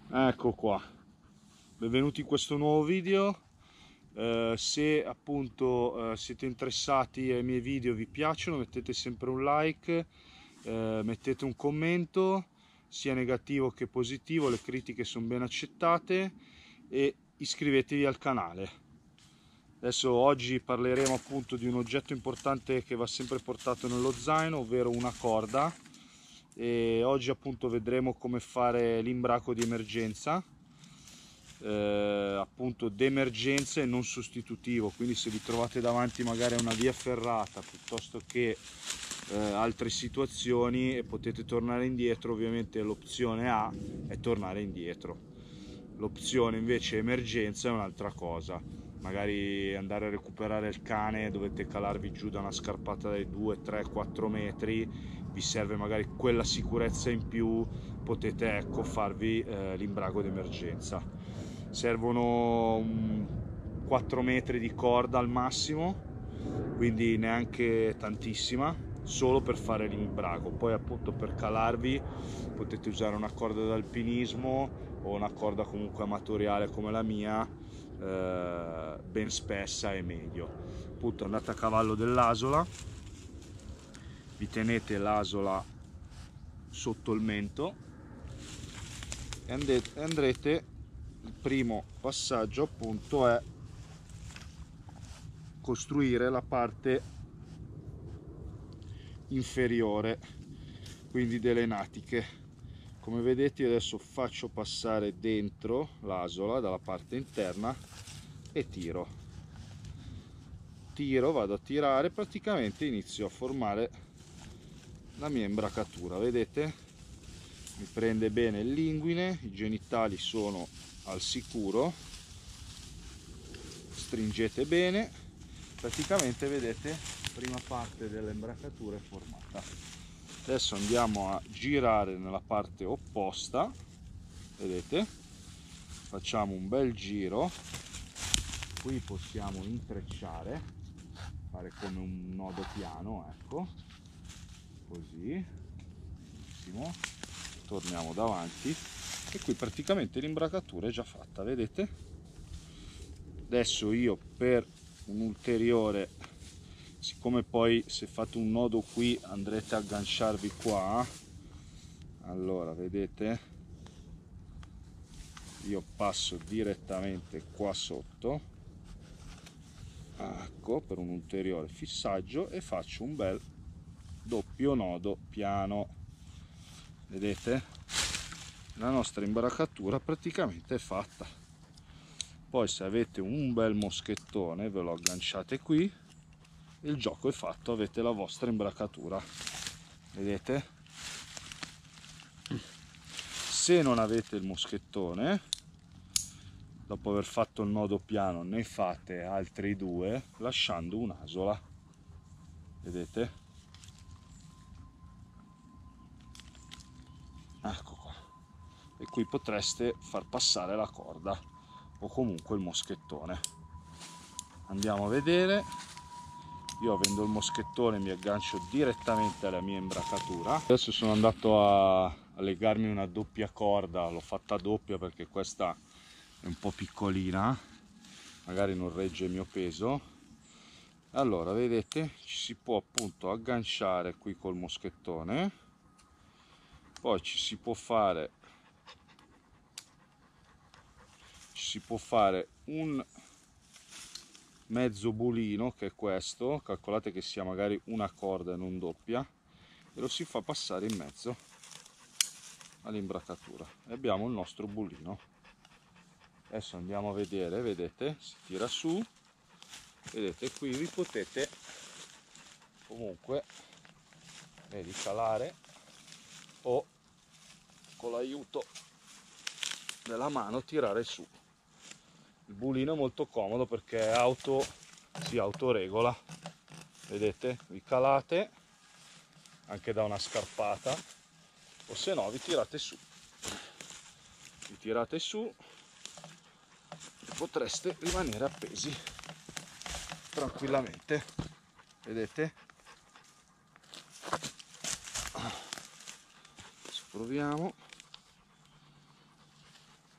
Ecco qua, benvenuti in questo nuovo video. Se appunto siete interessati ai miei video, vi piacciono, mettete sempre un like, mettete un commento, sia negativo che positivo, le critiche sono ben accettate, e iscrivetevi al canale. Adesso oggi parleremo appunto di un oggetto importante che va sempre portato nello zaino, ovvero una corda. E oggi appunto vedremo come fare l'imbraco di emergenza, appunto d'emergenza e non sostitutivo. Quindi se vi trovate davanti magari a una via ferrata piuttosto che altre situazioni e potete tornare indietro, ovviamente l'opzione A è tornare indietro. L'opzione invece emergenza è un'altra cosa, magari andare a recuperare il cane, dovete calarvi giù da una scarpata dai 2, 3, 4 metri, vi serve magari quella sicurezza in più, potete ecco farvi l'imbrago d'emergenza. Servono 4 metri di corda al massimo, quindi neanche tantissima, solo per fare l'imbrago. Poi appunto per calarvi potete usare una corda d'alpinismo o una corda comunque amatoriale come la mia, ben spessa e meglio. Appunto andate a cavallo dell'asola, vi tenete l'asola sotto il mento e andrete, il primo passaggio appunto è costruire la parte inferiore, quindi delle natiche. Come vedete io adesso faccio passare dentro l'asola dalla parte interna e tiro, vado a tirare, praticamente inizio a formare la mia imbracatura. Vedete, mi prende bene il linguine, i genitali sono al sicuro, stringete bene, praticamente vedete prima parte dell'imbracatura è formata. Adesso andiamo a girare nella parte opposta, vedete, facciamo un bel giro, qui possiamo intrecciare, fare come un nodo piano, ecco, così, benissimo. Torniamo davanti e qui praticamente l'imbracatura è già fatta, vedete. Adesso io per un ulteriore, siccome poi se fate un nodo qui andrete a agganciarvi qua, allora vedete, io passo direttamente qua sotto, ecco, per un ulteriore fissaggio, e faccio un bel doppio nodo piano. Vedete, la nostra imbracatura praticamente è fatta. Poi se avete un bel moschettone ve lo agganciate qui, il gioco è fatto, avete la vostra imbracatura, vedete. Se non avete il moschettone, dopo aver fatto il nodo piano ne fate altri due lasciando un'asola, vedete, ecco qua, e qui potreste far passare la corda o comunque il moschettone. Andiamo a vedere. Io, avendo il moschettone, mi aggancio direttamente alla mia imbracatura. Adesso sono andato a legarmi una doppia corda, l'ho fatta doppia perché questa è un po' piccolina, magari non regge il mio peso. Allora vedete, ci si può appunto agganciare qui col moschettone, poi ci si può fare un mezzo bulino, che è questo, calcolate che sia magari una corda e non doppia, e lo si fa passare in mezzo all'imbracatura e abbiamo il nostro bulino. Adesso andiamo a vedere, vedete, si tira su, vedete, qui vi potete comunque, vedi, calare o con l'aiuto della mano tirare su. Il bulino è molto comodo perché si autoregola, vedete, vi calate anche da una scarpata, o se no vi tirate su e potreste rimanere appesi tranquillamente, vedete. Adesso proviamo,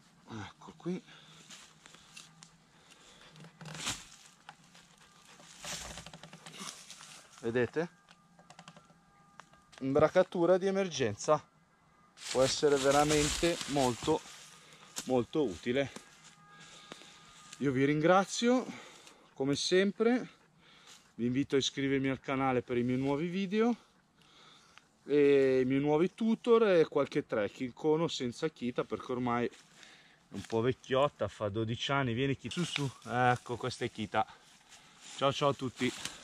qui. Vedete? Imbracatura di emergenza, può essere veramente molto molto utile. Io vi ringrazio come sempre, vi invito a iscrivervi al canale per i miei nuovi video e i miei nuovi tutor e qualche trekking con o senza chita, perché ormai è un po' vecchiotta, fa 12 anni. Vieni Kita, su su, ecco questa è Kita. Ciao ciao a tutti.